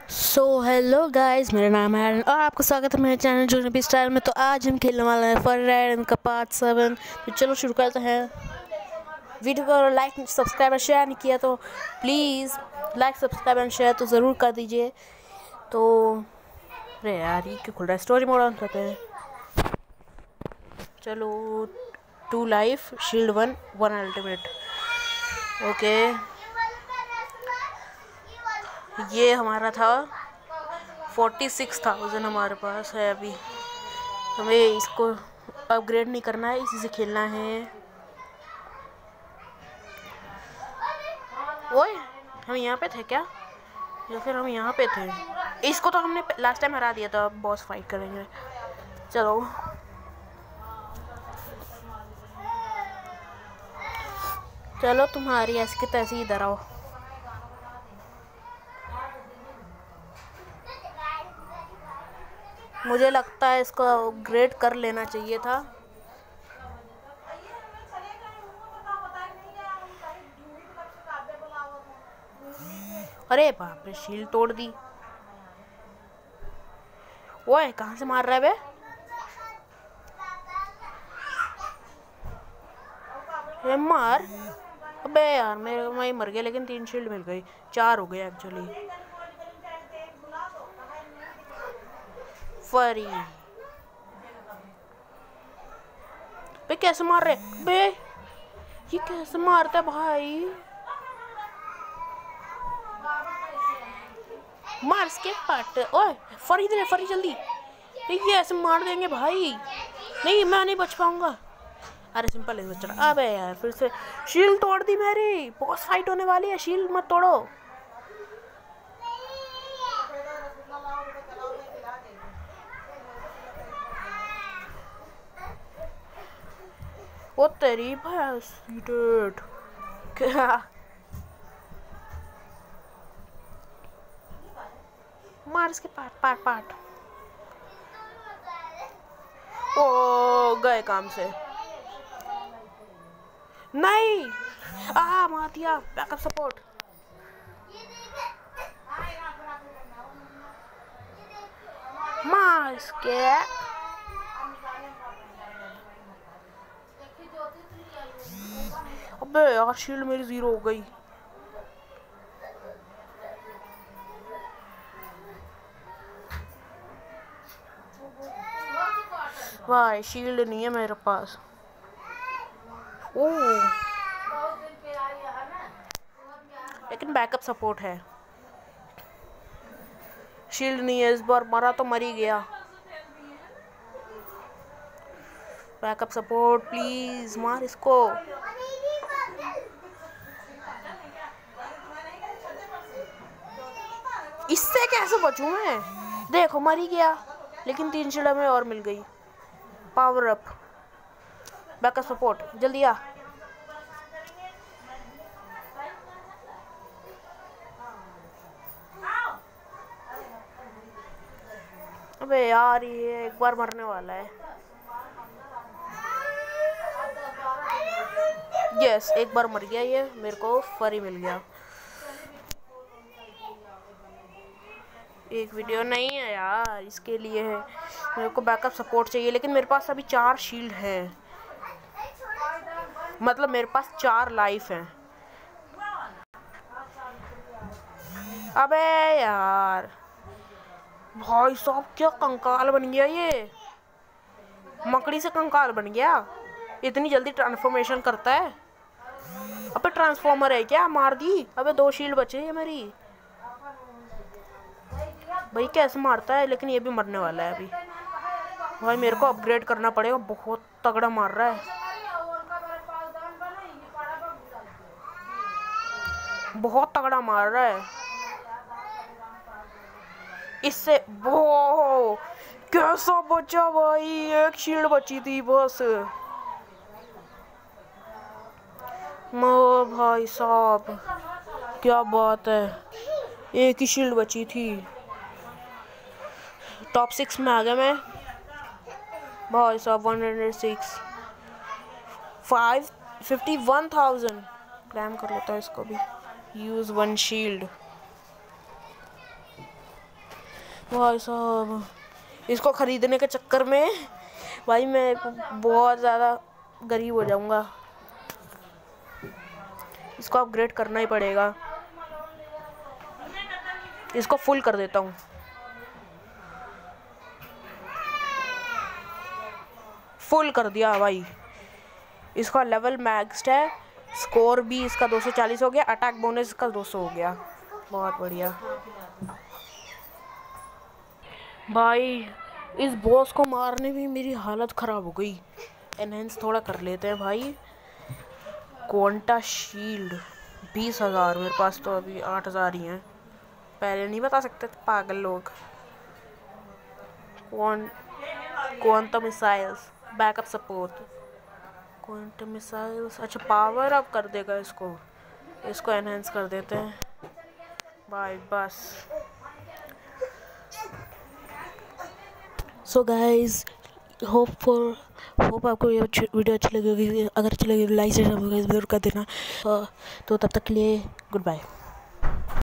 So hello guys, मेरा नाम है आर्यन और आपका स्वागत है मेरे चैनल जो भी स्टाइल में। तो आज हम खेलने वाले हैं फॉर राइडन का पार्ट 7। तो चलो शुरू करते हैं। वीडियो को लाइक सब्सक्राइब और शेयर नहीं किया तो please like subscribe and share तो ज़रूर कर दीजिए। तो अरे यार, ये क्यों खुल रहा है? स्टोरी मोड ऑन करते हैं। चलो 2 लाइफ शील्ड 1 अल्टीमेट। ओके, ये हमारा था 46,000 हमारे पास है अभी। हमें इसको अपग्रेड नहीं करना है, इसी से खेलना है। ओए, हम यहाँ पे थे क्या या फिर हम यहाँ पे थे? इसको तो हमने लास्ट टाइम हरा दिया था। बॉस फाइट करेंगे। चलो चलो, तुम्हारी ऐसी की तैसी इधर आओ। मुझे लगता है इसको अपग्रेड कर लेना चाहिए था। अरे बाप रे, शील्ड तोड़ दी। ओए, कहाँ से मार रहा है बे? ये मार। अबे यार, मैं मर गया, लेकिन 3 शील्ड मिल गई। 4 हो गए एक्चुअली। फरी बे, कैसे मार रहे बे? ये कैसे मारता है भाई? मार इसके पार्ट। ओए फरी, दे फरी जल्दी। ये ऐसे मार देंगे भाई। नहीं, मैं नहीं बच पाऊंगा। अरे सिंपल है, बच रहा। अबे यार, फिर से शील्ड तोड़ दी मेरी। बॉस फाइट होने वाली है, शील्ड मत तोड़ो। वो तेरी भैंस क्या? मार इसके पार्ट। ओ गए काम से। नहीं, मार दिया। Backup support. मार इसके। अबे यार, शील्ड मेरी 0 हो गई। वाह, शील्ड नहीं है मेरे पास। ओह, लेकिन बैकअप सपोर्ट है। शील्ड नहीं है, इस बार मरा तो मर ही गया। बैकअप सपोर्ट प्लीज, मार इसको। इससे कैसे बचूं मैं? देखो, मर ही गया, लेकिन 3 शील्ड में और मिल गई। पावर अप, बैकअप सपोर्ट, जल्दी आ। अबे यार, ये एक बार मरने वाला है। यस, एक बार मर गया ये। मेरे को फरी मिल गया। एक वीडियो नहीं है यार, इसके लिए है। मेरे को बैकअप सपोर्ट चाहिए, लेकिन मेरे पास अभी 4 शील्ड है। मतलब मेरे पास 4 लाइफ है। अबे यार, भाई साहब, क्या कंकाल बन गया ये। मकड़ी से कंकाल बन गया। इतनी जल्दी ट्रांसफॉर्मेशन करता है। अबे ट्रांसफॉर्मर है क्या? मार दी। अबे 2 शील्ड बचे हैं मेरी। भाई कैसे मारता है? लेकिन ये भी मरने वाला है अभी। भाई मेरे को अपग्रेड करना पड़ेगा। बहुत तगड़ा मार रहा है, बहुत तगड़ा मार रहा है। इससे वो कैसा बचा भाई? 1 शील्ड बची थी बस। भाई साहब, क्या बात है। 1 ही शील्ड बची थी। टॉप 6 में आ गया मैं भाई साहब। 106 51,000। क्लैम कर लेता है इसको भी। Use 1 shield. भाई साहब, इसको ख़रीदने के चक्कर में भाई मैं बहुत ज़्यादा गरीब हो जाऊंगा। इसको अपग्रेड करना ही पड़ेगा। इसको फुल कर देता हूँ। फुल कर दिया भाई। इसका लेवल मैक्स्ड है, स्कोर भी इसका 240 हो गया, अटैक बोनस इसका 200 हो गया। बहुत बढ़िया भाई। इस बॉस को मारने में मेरी हालत ख़राब हो गई। एनहेंस थोड़ा कर लेते हैं भाई। क्वांटा शील्ड 20,000, मेरे पास तो अभी 8,000 ही हैं। पहले नहीं बता सकते पागल लोग। Quantum missiles, backup support, quantum missiles. अच्छा, पावर अप कर देगा इसको। इसको एनहेंस कर देते हैं भाई बस। सो गाइज, होप आपको ये वीडियो अच्छी लगी होगी। अगर अच्छी लगी तो लाइक शेयर जरूर कर देना। तो तब तक के लिए गुड बाय।